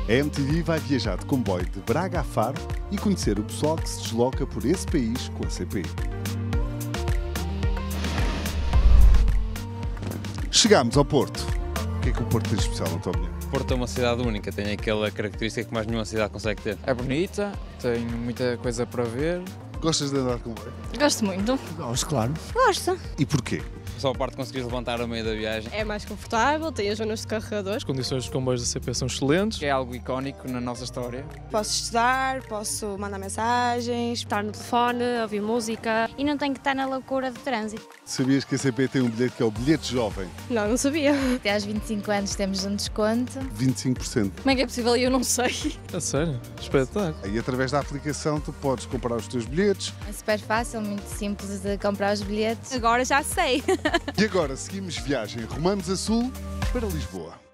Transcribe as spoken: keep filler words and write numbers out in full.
A M T V vai viajar de comboio de Braga a Faro e conhecer o pessoal que se desloca por esse país com a C P. Chegámos ao Porto. O que é que o Porto tem de especial, na tua opinião? Porto é uma cidade única, tem aquela característica que mais nenhuma cidade consegue ter. É bonita, tem muita coisa para ver. Gostas de andar de comboio? Gosto muito. Gosto, claro. Gosto. E porquê? Só a parte de conseguir levantar ao meio da viagem. É mais confortável, tem as zonas de carregadores. As condições dos comboios da C P são excelentes. É algo icónico na nossa história. Posso estudar, posso mandar mensagens. Estar no telefone, ouvir música. E não tem que estar na loucura de trânsito. Sabias que a C P tem um bilhete que é o bilhete jovem? Não, não sabia. Até aos vinte e cinco anos temos um desconto. vinte e cinco por cento. Como é que é possível? Eu não sei. A sério? Espetáculo. Aí através da aplicação tu podes comprar os teus bilhetes. É super fácil, muito simples de comprar os bilhetes. Agora já sei. E agora seguimos viagem rumamos a sul para Lisboa.